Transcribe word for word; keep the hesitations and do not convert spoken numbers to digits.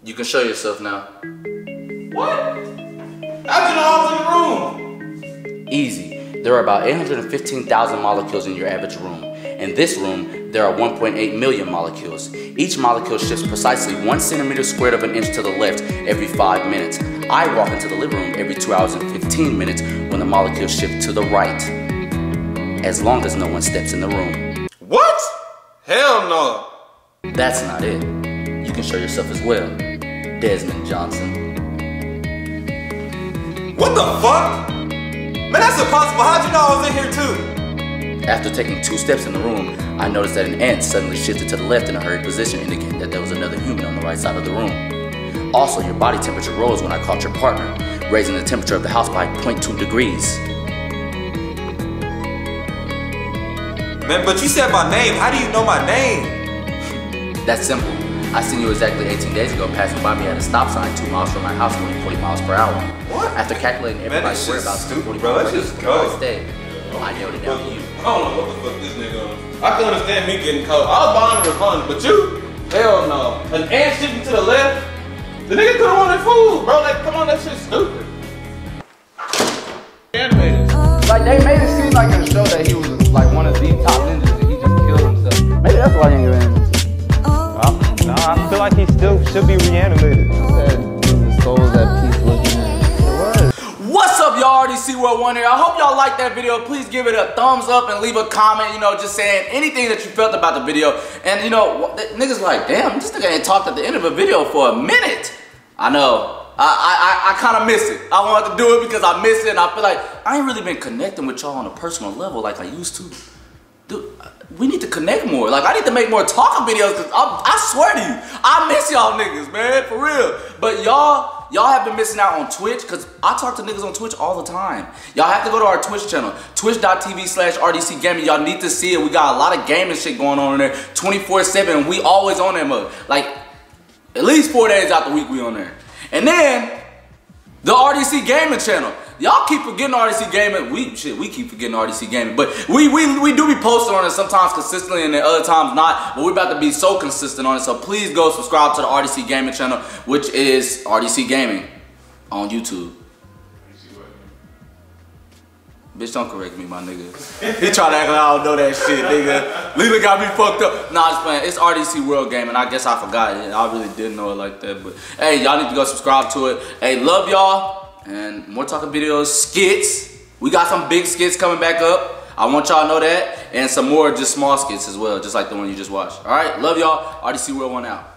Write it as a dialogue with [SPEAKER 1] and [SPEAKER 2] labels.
[SPEAKER 1] You can show yourself now.
[SPEAKER 2] What? How'd you know I was in the room?
[SPEAKER 1] Easy. There are about eight hundred fifteen thousand molecules in your average room. In this room, there are one point eight million molecules. Each molecule shifts precisely one centimeter squared of an inch to the left every five minutes. I walk into the living room every two hours and fifteen minutes when the molecules shift to the right, as long as no one steps in the room.
[SPEAKER 2] What? Hell no.
[SPEAKER 1] That's not it. You can show yourself as well. Desmond Johnson.
[SPEAKER 2] What the fuck? Man, that's impossible. How'd you know I was in here too?
[SPEAKER 1] After taking two steps in the room, I noticed that an ant suddenly shifted to the left in a hurried position, indicating that there was another human on the right side of the room. Also, your body temperature rose when I caught your partner, raising the temperature of the house by zero point two degrees.
[SPEAKER 2] Man, but you said my name. How do you know my name?
[SPEAKER 1] That's simple. I seen you exactly eighteen days ago passing by me at a stop sign two miles from my house going forty miles per hour.
[SPEAKER 2] What?
[SPEAKER 1] After calculating everybody's
[SPEAKER 2] Man,
[SPEAKER 1] whereabouts
[SPEAKER 2] stupid,
[SPEAKER 1] forty
[SPEAKER 2] bro.
[SPEAKER 1] miles
[SPEAKER 2] Let's just
[SPEAKER 1] per hour
[SPEAKER 2] go.
[SPEAKER 1] stay, I nailed it down to you.
[SPEAKER 2] I don't know what the fuck this nigga on. I can understand me getting cold. I was bound to respond, but you? Hell no. An ant shifting to the left? The nigga could've wanted food, bro. Like, come on, that shit's stupid. Animated.
[SPEAKER 3] Like, they made it seem like in the show that he was like one of the top ninjas and he just killed himself. Maybe that's why he ain't getting in.
[SPEAKER 4] No, I feel like he still should be reanimated.
[SPEAKER 3] The soul's at peace looking at.
[SPEAKER 1] What's up, y'all? R D C World One here. I hope y'all liked that video. Please give it a thumbs up and leave a comment, you know, just saying anything that you felt about the video. And, you know, niggas like, damn, this nigga ain't talked at the end of a video for a minute. I know. I, I, I, I kind of miss it. I wanted to do it because I miss it, and I feel like I ain't really been connecting with y'all on a personal level like I used to. Dude, we need to connect more. Like, I need to make more talking videos, because I, I swear to you, I miss y'all niggas, man, for real. But y'all, y'all have been missing out on Twitch, because I talk to niggas on Twitch all the time. Y'all have to go to our Twitch channel, twitch dot t v slash R D C Gaming. Y'all need to see it. We got a lot of gaming shit going on in there, twenty-four seven. We always on that mode. Like, at least four days out the week we on there. And then, the R D C Gaming channel. Y'all keep forgetting R D C Gaming. We shit, we keep forgetting R D C Gaming. But we we we do be posting on it sometimes consistently and then other times not. But we're about to be so consistent on it. So please go subscribe to the R D C Gaming channel, which is R D C Gaming on YouTube. Bitch, don't correct me, my nigga. He try to act like I don't know that shit, nigga. Lila got me fucked up. Nah, just playing. It's R D C World Gaming. I guess I forgot it. I really didn't know it like that. But hey, y'all need to go subscribe to it. Hey, love y'all. And more talking videos, skits. We got some big skits coming back up. I want y'all to know that. And some more just small skits as well, just like the one you just watched. All right, love y'all. R D C World One out.